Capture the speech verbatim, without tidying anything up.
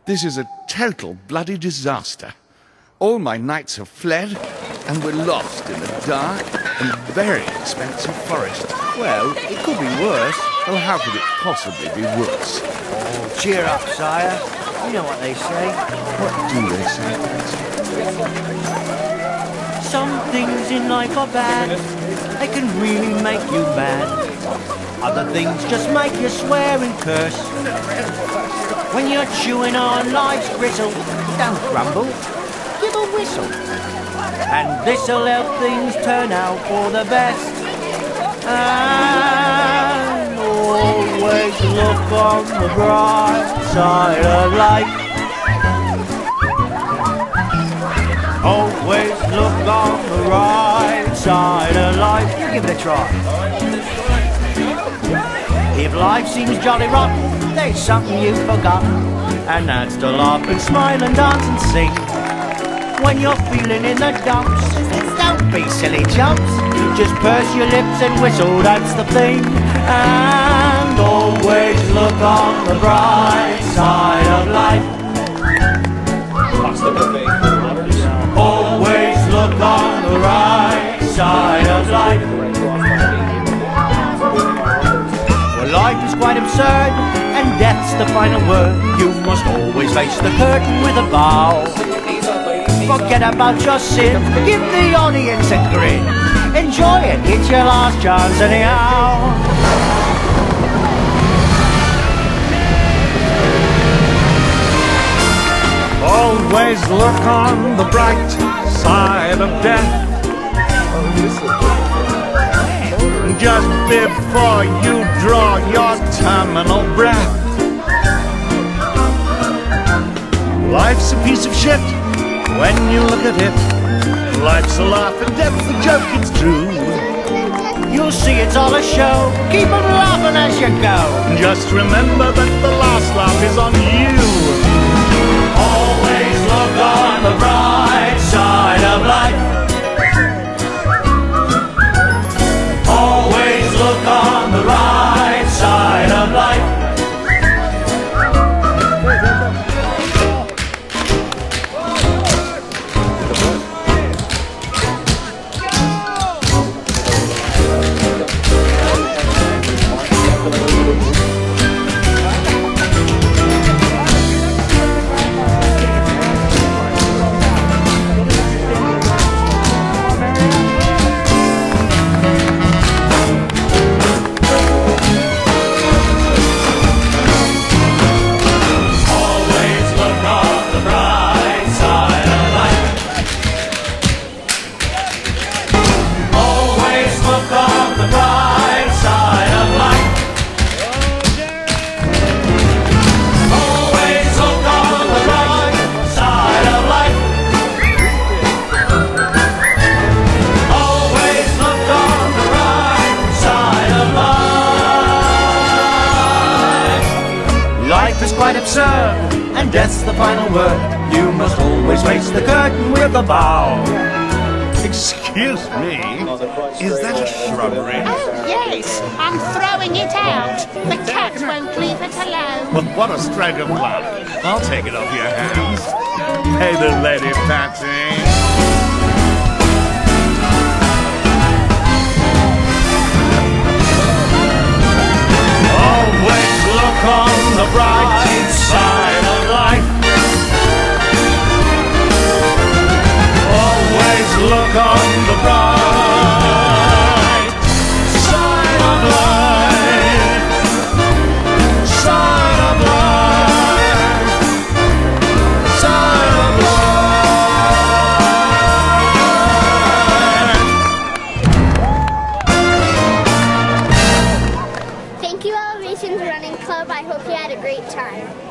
This is a total bloody disaster. All my knights have fled, and we're lost in a dark and very expensive forest. Well, it could be worse. Oh, how could it possibly be worse? Oh, cheer up, sire. You know what they say. What do they say? Some things in life are bad. They can really make you mad. Other things just make you swear and curse. When you're chewing on life's gristle, don't grumble, give a whistle. And this'll help things turn out for the best. And always look on the bright side of life. Always look on the right side of life. You give it a try. If life seems jolly rotten, there's something you've forgotten, and that's to laugh and smile and dance and sing. When you're feeling in the dumps, don't be silly chumps. You just purse your lips and whistle, that's the thing. And always look on the bright side of life. Always look on the right side of life. Well, life is quite absurd, and death's the final word. You must always face the curtain with a bow. Forget about your sin, give the audience a grin. Enjoy it, it's your last chance anyhow. Always look on the bright side of death. Just before you draw your terminal breath. Life's a piece of shit when you look at it. Life's a laugh and death's a joke, it's true. You'll see it's all a show, keep on laughing as you go. Just remember that the last laugh is on you. Always look on the bright side of life. Always look on the right side of life. Life is quite absurd, and death's the final word. You must always face the curtain with a bow. Excuse me, is that a shrubbery? Oh, yes, I'm throwing it out. The cat won't leave it alone. Well, what a stroke of luck. I'll take it off your hands. Hey there, Lady Patsy. Always look on the bright side of life. Always look on the bright side of life. Side of life. Side of Thank you, Elevations Running Club. I hope you had a great time.